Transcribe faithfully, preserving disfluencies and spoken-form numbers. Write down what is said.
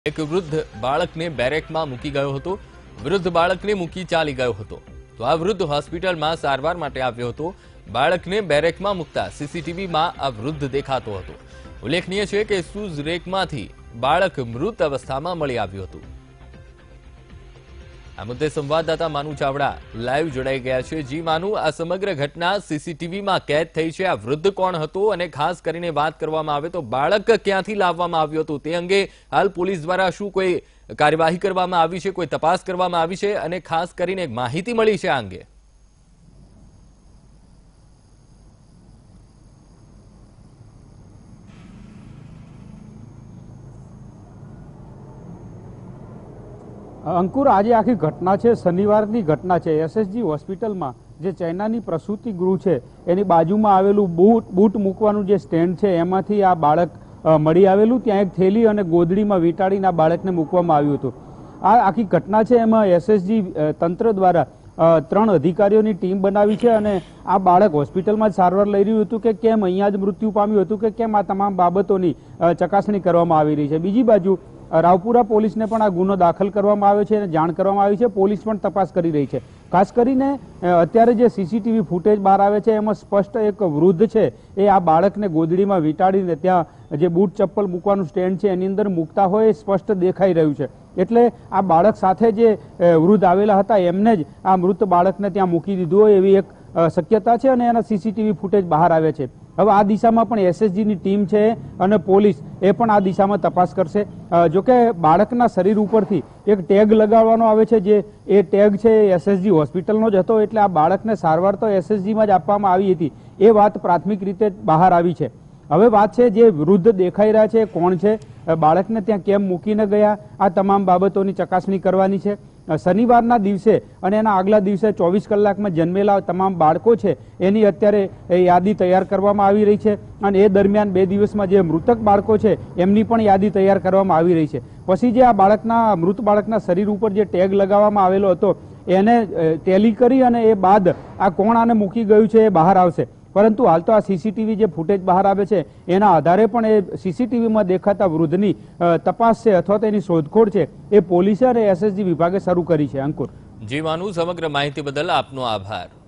એક વૃદ્ધ બાળકને બેરેકમાં મૂકી ગયો હતો। વૃદ્ધ બાળકને મૂકી ચાલી ગયો હતો તો આ વૃદ્ધ હોસ્પિટલમાં સારવાર માટે આવ્યો હતો। બાળકને બેરેકમાં મૂકતા સીસીટીવીમાં આ વૃદ્ધ દેખાતો હતો। ઉલ્લેખનીય છે કે શૂઝ રેકમાંથી બાળક મૃત અવસ્થામાં મળી આવ્યું હતું। આ મુદ્દે સંવાદદાતા માનુ ચાવડા લાઈવ જોડાઈ ગયા છે। જી માનુ, આ સમગ્ર ઘટના સીસીટીવીમાં કેદ થઈ છે। આ વૃદ્ધ કોણ હતો અને ખાસ કરીને વાત કરવામાં આવે તો બાળક ક્યાંથી લાવવામાં આવ્યું હતું તે અંગે હાલ પોલીસ દ્વારા શું કોઈ કાર્યવાહી કરવામાં આવી છે, કોઈ તપાસ કરવામાં આવી છે અને ખાસ કરીને માહિતી મળી છે આ અંગે? અંકુર, આજે આખી ઘટના છે શનિવારની ઘટના છે। એસએસજી હોસ્પિટલમાં જે ચૈનાની પ્રસૂતિ ગૃહ છે એની બાજુમાં આવેલું બૂટ બૂટ મૂકવાનું જે સ્ટેન્ડ છે એમાંથી આ બાળક મળી આવેલું। ત્યાં એક થેલી અને ગોદડીમાં વીંટાળીને આ બાળકને મૂકવામાં આવ્યું હતું। આ આખી ઘટના છે એમાં એસએસજી તંત્ર દ્વારા ત્રણ અધિકારીઓની ટીમ બનાવી છે અને આ બાળક હોસ્પિટલમાં જ સારવાર લઈ રહ્યું હતું કે કેમ અહીંયા જ મૃત્યુ પામ્યું હતું કે કેમ, આ તમામ બાબતોની ચકાસણી કરવામાં આવી રહી છે। બીજી બાજુ રાવપુરા પોલીસને પણ આ ગુનો દાખલ કરવામાં આવ્યો છે અને જાણ કરવામાં આવી છે। પોલીસ પણ તપાસ કરી રહી છે। ખાસ કરીને અત્યારે જે સીસીટીવી ફૂટેજ બહાર આવે છે એમાં સ્પષ્ટ એક વૃદ્ધ છે એ આ બાળકને ગોદડીમાં વીંટાળીને ત્યાં જે બૂટ ચપ્પલ મૂકવાનું સ્ટેન્ડ છે એની અંદર મૂકતા હોય એ સ્પષ્ટ દેખાઈ રહ્યું છે। એટલે આ બાળક સાથે જે વૃદ્ધ આવેલા હતા એમને જ આ મૃત બાળકને ત્યાં મૂકી દીધું હોય એવી એક શક્યતા છે અને એના સીસીટીવી ફૂટેજ બહાર આવે છે। હવે આ દિશામાં પણ એસએસજીની ટીમ છે અને પોલીસ એ પણ આ દિશામાં તપાસ કરશે। જોકે બાળકના શરીર ઉપરથી એક ટેગ લગાવવાનો આવે છે, જે એ ટેગ છે એસએસજી હોસ્પિટલનો જ હતો, એટલે આ બાળકને સારવાર તો એસએસજીમાં જ આપવામાં આવી હતી એ વાત પ્રાથમિક રીતે બહાર આવી છે। હવે વાત છે જે વૃદ્ધ દેખાઈ રહ્યા છે કોણ છે, બાળકને ત્યાં કેમ મૂકીને ગયા, આ તમામ બાબતોની ચકાસણી કરવાની છે। શનિવારના દિવસે અને એના આગલા દિવસે ચોવીસ કલાકમાં જન્મેલા તમામ બાળકો છે એની અત્યારે યાદી તૈયાર કરવામાં આવી રહી છે અને એ દરમિયાન બે દિવસમાં જે મૃતક બાળકો છે એમની પણ યાદી તૈયાર કરવામાં આવી રહી છે। પછી જે આ બાળકના મૃત બાળકના શરીર ઉપર જે ટેગ લગાવવામાં આવેલો હતો એને ટેલી કરી અને એ બાદ આ કોણ આને મૂકી ગયું છે એ બહાર આવશે। પરંતુ હાલ તો આ સીસીટીવી જે ફૂટેજ બહાર આવે છે એના આધારે પણ એ સીસીટીવીમાં દેખાતા વૃદ્ધની તપાસ છે અથવા તો એની શોધખોળ છે એ પોલીસે અને એસએસજી વિભાગે શરૂ કરી છે। અંકુર, જી માનુ, સમગ્ર માહિતી બદલ આપનો આભાર।